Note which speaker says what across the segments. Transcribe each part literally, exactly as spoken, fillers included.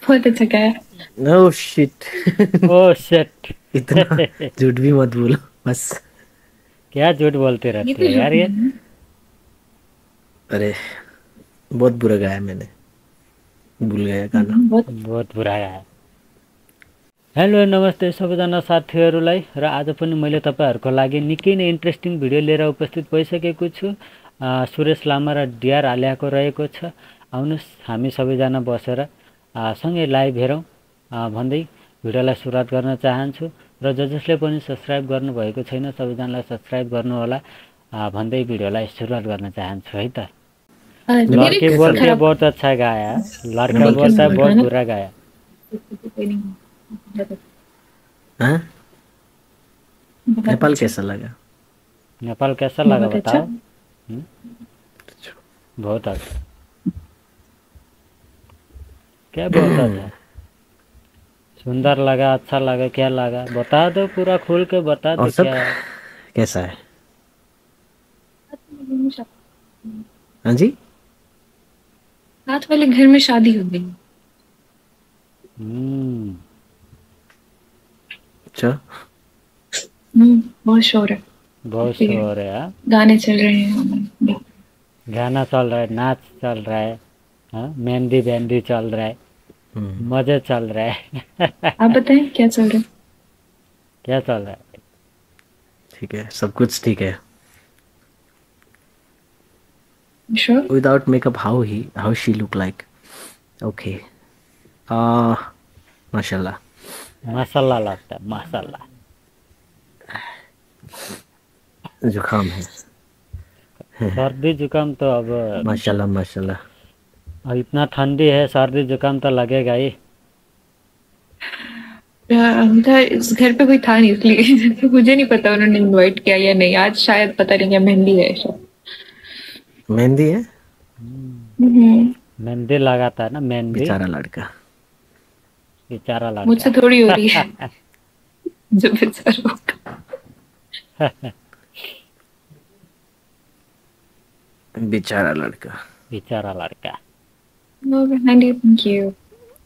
Speaker 1: बहुत अच्छा गाया।
Speaker 2: No shit.
Speaker 3: Oh shit.
Speaker 2: इतना झूठ भी मत बोलो बस।
Speaker 3: क्या झूठ बोलते
Speaker 1: ये
Speaker 3: रहते
Speaker 1: तो
Speaker 3: हो
Speaker 1: झूठ
Speaker 3: यार ये।
Speaker 1: नहीं है।
Speaker 2: अरे बहुत बुरा गाया मैंने, भूल गया गाना।
Speaker 1: हम्म, बहुत अच्छा।
Speaker 3: बहुत बुरा है। हेलो नमस्ते सबैजना साथीहरूलाई र आज पनि मैले तपाईँहरूको लागि निकै नै इन्ट्रेस्टिङ भिडियो लिएर उपस्थित भइसकेको छु। अ, सुरेश लामा र डिआर आलियाको रहेको छ। आउनुहोस् हामी सबैजना बसेर अ, सँगै लाइभ हेरौँ अ, भन्दै भिडियोलाई सुरुवात गर्न चाहन्छु। र ज जसले पनि सब्सक्राइब गर्नुभएको छैन सबैजनालाई सब्सक्राइब गर्नुहोला अ, भन्दै भिडियोलाई सुरुवात गर्न चाहन्छु है त।
Speaker 1: आ,
Speaker 2: नेपाल
Speaker 3: लड़के
Speaker 1: लिरिक्स
Speaker 2: कैसा
Speaker 3: बोल के
Speaker 2: लगा?
Speaker 1: खराब
Speaker 3: बहुत अच्छा गाया, लड़का
Speaker 2: नेपाल
Speaker 1: नहीं क्यों
Speaker 2: कैसा
Speaker 3: बोलता है
Speaker 1: बोल
Speaker 2: लगा?
Speaker 1: रहा
Speaker 3: बहुत
Speaker 1: ना।
Speaker 3: बुरा गाया।
Speaker 1: कोई नहीं बता-
Speaker 2: हाँ,
Speaker 1: बहुत
Speaker 2: नेपाल
Speaker 1: अच्छा।
Speaker 2: कैसा लगा?
Speaker 3: नेपाल कैसा लगा
Speaker 1: बहुत अच्छा।
Speaker 3: बताओ। हम्म, बहुत अच्छा। क्या बहुत अच्छा? सुंदर लगा, अच्छा लगा, क्या लगा बता दो, पूरा खोल के बता
Speaker 2: और
Speaker 3: दो
Speaker 2: सब
Speaker 3: क्या है।
Speaker 2: कैसा है? हाँ जी।
Speaker 1: साथ वाले घर में शादी हो गई।
Speaker 3: हम्म,
Speaker 2: अच्छा।
Speaker 1: हम्म, बहुत शोर है।
Speaker 3: बहुत
Speaker 1: ठीक है,
Speaker 3: शोर है हाँ?
Speaker 1: गाने चल रहे हैं।
Speaker 3: गाना चल रहा है, नाच चल रहा है, हाँ मेहंदी बहंदी चल रहा है,
Speaker 2: हम्म,
Speaker 3: मजे चल रहा है।
Speaker 1: आप बताएं क्या चल रहा
Speaker 3: क्या चल रहा है?
Speaker 2: ठीक है, सब कुछ ठीक है।
Speaker 1: है? Sure.
Speaker 2: Without makeup, how he how she look like? Okay. Ah, माशाल्लाह।
Speaker 3: मसाला लगता है मसाला।
Speaker 2: जुकाम है।
Speaker 3: सर्दी जुकाम तो अब
Speaker 2: माशाल्लाह माशाल्लाह।
Speaker 3: अब इतना ठंडी है, सर्दी जुकाम तो लगेगा ही।
Speaker 1: उधर इस घर पे कोई था नहीं इसलिए मुझे नहीं पता उन्होंने इनवाइट किया या नहीं। आज शायद पता नहीं क्या मेहंदी है शायद।
Speaker 2: मेहंदी है।
Speaker 1: हम्म,
Speaker 3: मेहंदी लगाता है ना मेहंदी।
Speaker 2: बेचारा लड़का।
Speaker 3: बेचारा लड़का।
Speaker 1: मुझसे थोड़ी हो रही है जो बेचारा होगा।
Speaker 2: बेचारा लड़का।
Speaker 3: बेचारा लड़का।
Speaker 1: Thank you.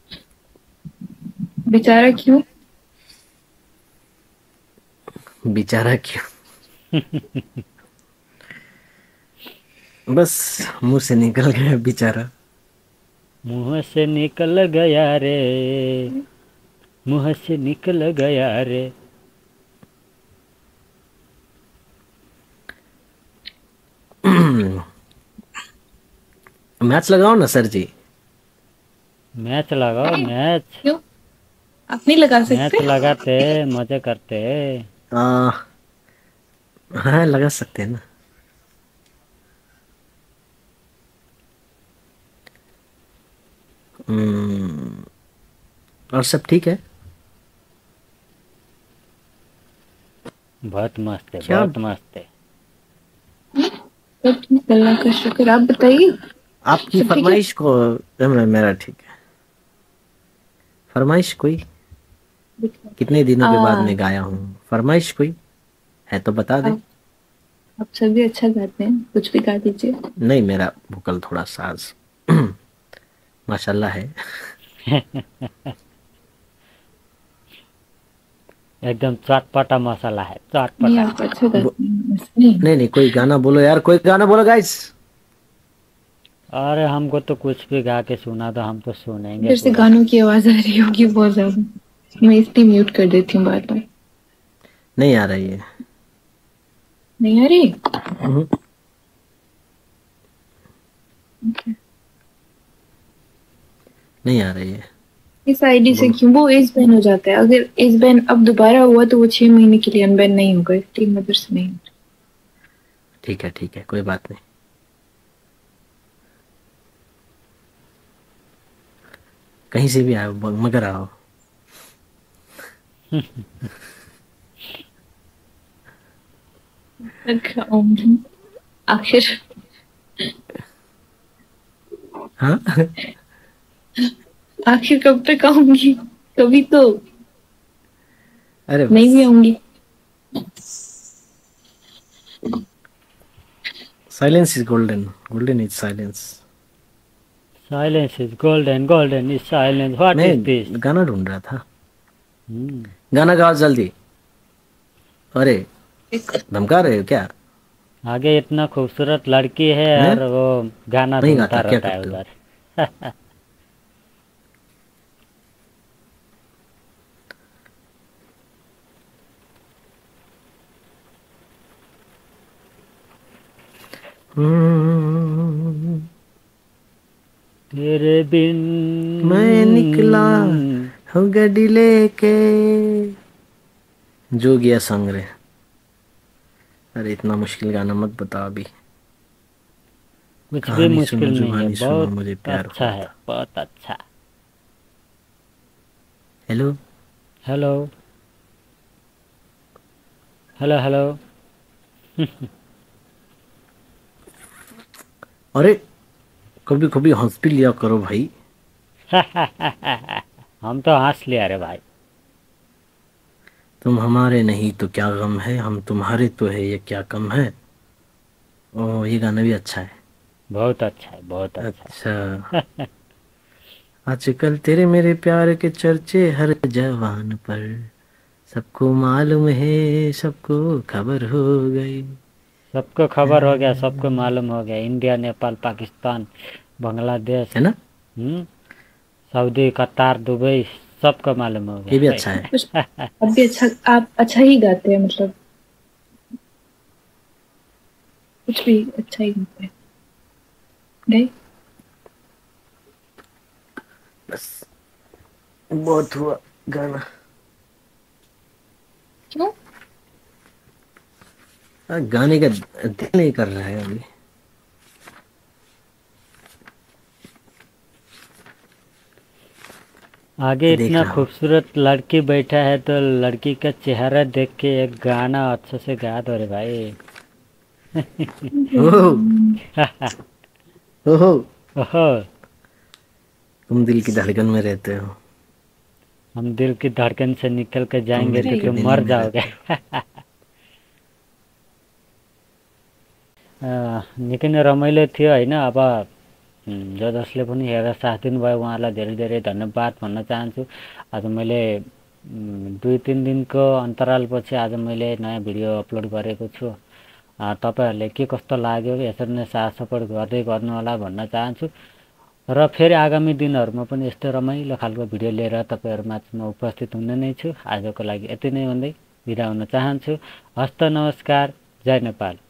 Speaker 1: बेचारा क्यों?
Speaker 2: बेचारा क्यों? बस मुंह से निकल गया बेचारा।
Speaker 3: मुंह से निकल गया रे, मुंह से निकल गया रे।
Speaker 2: मैच लगाओ ना सर जी।
Speaker 3: मैच लगाओ मैच।
Speaker 1: क्यों आप नहीं लगा
Speaker 3: मैच
Speaker 1: सकते?
Speaker 3: लगाते मजे करते।
Speaker 2: आ, हाँ लगा सकते हैं ना। हम्म, और सब ठीक है?
Speaker 3: बहुत मस्त है,
Speaker 2: क्या?
Speaker 3: बहुत मस्त है।
Speaker 1: सब ठीक, अल्लाह का शुक्र। आप बताइए
Speaker 2: आपकी
Speaker 1: सब ठीक है?
Speaker 2: फरमाइश को मैं- मेरा ठीक है। फरमाइश कोई? कितने दिनों
Speaker 1: आ,
Speaker 2: के बाद मैं गाया हूँ, फरमाइश कोई है तो बता दे।
Speaker 1: आप आप सभी अच्छा गाते हैं, कुछ भी गा दीजिए।
Speaker 2: नहीं, मेरा वोकल थोड़ा साज माशाल्लाह है।
Speaker 3: एकदम चटपटा मसाला है,
Speaker 1: नहीं,
Speaker 3: चटपटा।
Speaker 1: आप अच्छा
Speaker 2: बो-
Speaker 1: गाते हैं, बस नहीं।
Speaker 2: नहीं नहीं, कोई गाना बोलो यार, कोई गाना बोलो गाइस।
Speaker 3: अरे हमको तो कुछ भी गा के सुना दो, हम तो सुनेंगे
Speaker 1: इधर से
Speaker 3: पूरा।
Speaker 1: गानों की आवाज आ रही होगी बहुत ज्यादा। मैं इसलिए म्यूट कर देती हूँ बार बार।
Speaker 2: नहीं आ रही है।
Speaker 1: नहीं आ रही?
Speaker 2: हम्म,
Speaker 1: Okay.
Speaker 2: नहीं आ रही है।
Speaker 1: इस आईडी से
Speaker 2: बोलो।
Speaker 1: क्यों वो एज बैन हो जाता है? अगर एज बैन अब दोबारा हुआ तो वो छह महीने के लिए अनबैन नहीं होगा, इसलिए मैं उधर से नहीं।
Speaker 2: ठीक है ठीक है, कोई बात नहीं। कहीं से भी आओ मगर आओ।
Speaker 1: रखाऊंगी आखिर।
Speaker 2: हाँ।
Speaker 1: आखिर कब तक आऊंगी? कभी तो
Speaker 2: अरे
Speaker 1: नहीं भी
Speaker 2: बस।
Speaker 1: आऊंगी।
Speaker 2: Silence is golden, golden is silence.
Speaker 3: Silence is golden, golden is silence, what is this?
Speaker 2: मैं गाना ढूंढ रहा था। गाना गाओ जल्दी। अरे धमका रहे हो क्या?
Speaker 3: आगे इतना खूबसूरत लड़की है
Speaker 2: हैं?
Speaker 3: और वो गाना
Speaker 2: नहीं
Speaker 3: ढूंढता
Speaker 2: गाता, क्या
Speaker 3: रहता है
Speaker 2: करते हो?
Speaker 3: उधर।
Speaker 2: हम्म,
Speaker 3: तेरे बिन
Speaker 2: मैं निकला हूँ गड्डी लेके, जो गया संग रे। अरे इतना मुश्किल गाना मत बता अभी।
Speaker 3: कुछ भी
Speaker 2: कहानी सुनो
Speaker 3: मुश्किल नहीं है,
Speaker 2: जुबानी सुनो,
Speaker 3: बहुत
Speaker 2: मुझे प्यार
Speaker 3: अच्छा
Speaker 2: हुआ
Speaker 3: है,
Speaker 2: था।
Speaker 3: बहुत अच्छा।
Speaker 2: Hello
Speaker 3: hello hello hello.
Speaker 2: अरे कभी कभी हंस भी लिया करो भाई।
Speaker 3: हम तो हंस लिया रे भाई।
Speaker 2: तुम हमारे नहीं तो क्या गम है, हम तुम्हारे तो है ये क्या कम है। ओ ये गाना भी अच्छा है।
Speaker 3: बहुत अच्छा है, बहुत अच्छा
Speaker 2: अच्छा,
Speaker 3: है।
Speaker 2: आजकल तेरे मेरे प्यार के चर्चे हर जवान पर, सबको मालूम है, सबको खबर हो गई।
Speaker 3: सबको खबर हो गया, सबको मालूम हो गया। इंडिया, नेपाल, पाकिस्तान, बांग्लादेश,
Speaker 2: है ना?
Speaker 3: हम्म, सऊदी, कतार, दुबई, सबको मालूम हो
Speaker 2: ये भी
Speaker 3: गया।
Speaker 2: अच्छा है।
Speaker 1: कुछ अब भी अच्छा, आप अच्छा ही गाते हैं, मतलब कुछ भी अच्छा ही गाते हैं नहीं?
Speaker 2: बस बहुत हुआ गाना।
Speaker 1: क्यों?
Speaker 2: हाँ, गाने का दिल नहीं कर रहा है अभी।
Speaker 3: आगे
Speaker 2: देख
Speaker 3: इतना
Speaker 2: रहा हूँ।
Speaker 3: खूबसूरत लड़की बैठा है तो लड़की का चेहरा देख के एक गाना अच्छे से गा दो रे भाई।
Speaker 2: ओहो ओहो,
Speaker 3: ओहो,
Speaker 2: तुम दिल की धड़कन में रहते हो।
Speaker 3: हम दिल की धड़कन से निकल कर
Speaker 2: तुम
Speaker 3: जाएंगे
Speaker 2: मेरे
Speaker 3: तो तुम
Speaker 2: दिल
Speaker 3: मर
Speaker 2: में
Speaker 3: जाओगे।
Speaker 2: रहते हो।
Speaker 3: अँ, निकै नै रमाइलो थियो होइन। अब उम्, ज जसले पनि हेरेर साथ दिनुभयो उहाँलाई धेरै धेरै धन्यवाद भन्न चाहन्छु। आज मैले उम्, दुई तिन दिनको अन्तरालपछि आज मैले नयाँ भिडियो अपलोड गरेको छु। अँ, तपाईँहरूले के कस्तो लाग्यो यसरी नै साथ सपोर्ट गर्दै गर्नुहोला भन्न चाहन्छु। र फेरि आगामी दिनहरूमा पनि यस्तो रमाइलो खालको भिडियो लिएर तपाईँहरूमाझमा उपस्थित हुने नै छु। आजको लागि यति नै भन्दै बिदा हुन चाहन्छु। हस्त नमस्कार, जय नेपाल।